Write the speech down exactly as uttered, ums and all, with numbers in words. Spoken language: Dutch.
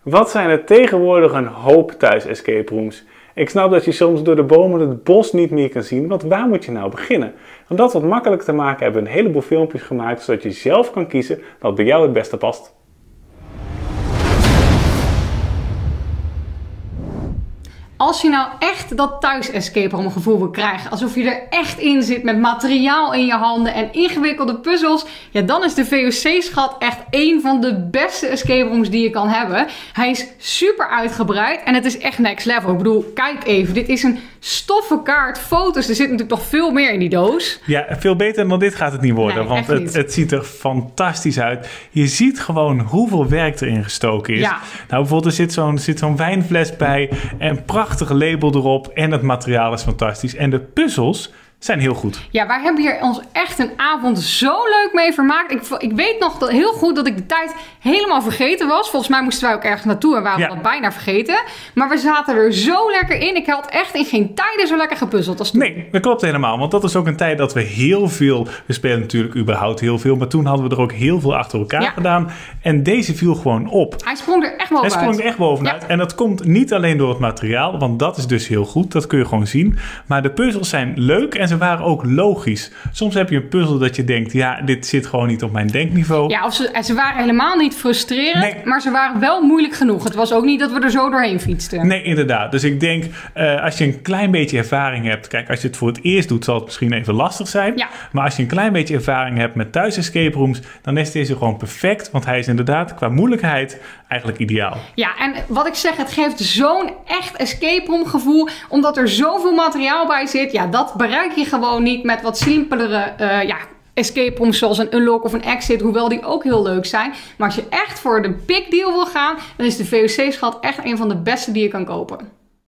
Wat zijn er tegenwoordig een hoop thuis escape rooms? Ik snap dat je soms door de bomen het bos niet meer kan zien, want waar moet je nou beginnen? Om dat wat makkelijker te maken hebben we een heleboel filmpjes gemaakt, zodat je zelf kan kiezen wat bij jou het beste past. Als je nou echt dat thuis escape room gevoel wil krijgen, alsof je er echt in zit met materiaal in je handen en ingewikkelde puzzels, ja, dan is de V O C-schat echt een van de beste escape rooms die je kan hebben. Hij is super uitgebreid en het is echt next level. Ik bedoel, kijk even, dit is een stoffen kaart, foto's, er zit natuurlijk toch veel meer in die doos. Ja, veel beter dan dit gaat het niet worden, Nee, want het, het ziet er fantastisch uit. Je ziet gewoon hoeveel werk erin gestoken is. Ja. Nou, bijvoorbeeld er zit zo'n zit zo'n wijnfles bij en prachtige label erop en het materiaal is fantastisch. En de puzzels zijn heel goed. Ja, wij hebben hier ons echt een avond zo leuk mee vermaakt. Ik, ik weet nog dat, heel goed dat ik de tijd helemaal vergeten was. Volgens mij moesten wij ook ergens naartoe en waren Ja. we dat bijna vergeten. Maar we zaten er zo lekker in. Ik had echt in geen tijden zo lekker gepuzzeld als toen. Nee, dat klopt helemaal. Want dat is ook een tijd dat we heel veel... We spelen natuurlijk überhaupt heel veel. Maar toen hadden we er ook heel veel achter elkaar Ja. gedaan. En deze viel gewoon op. Hij sprong er echt Hij bovenuit. sprong er echt bovenuit. Ja. En dat komt niet alleen door het materiaal. Want dat is dus heel goed. Dat kun je gewoon zien. Maar de puzzels zijn leuk. En ze waren ook logisch. Soms heb je een puzzel dat je denkt... Ja, dit zit gewoon niet op mijn denkniveau. Ja, of ze, en ze waren helemaal niet frustrerend. Nee. Maar ze waren wel moeilijk genoeg. Het was ook niet dat we er zo doorheen fietsten. Nee, inderdaad. Dus ik denk, uh, als je een klein beetje ervaring hebt... Kijk, als je het voor het eerst doet, zal het misschien even lastig zijn. Ja. Maar als je een klein beetje ervaring hebt met thuis escape rooms... dan is deze gewoon perfect. Want hij is inderdaad qua moeilijkheid eigenlijk ideaal. Ja, en wat ik zeg, het geeft zo'n echt escape room gevoel. Omdat er zoveel materiaal bij zit. Ja, dat bereik je gewoon niet met wat simpelere... Uh, ja, escape rooms zoals een unlock of een exit, hoewel die ook heel leuk zijn. Maar als je echt voor de big deal wil gaan, dan is de V O C-schat echt een van de beste die je kan kopen.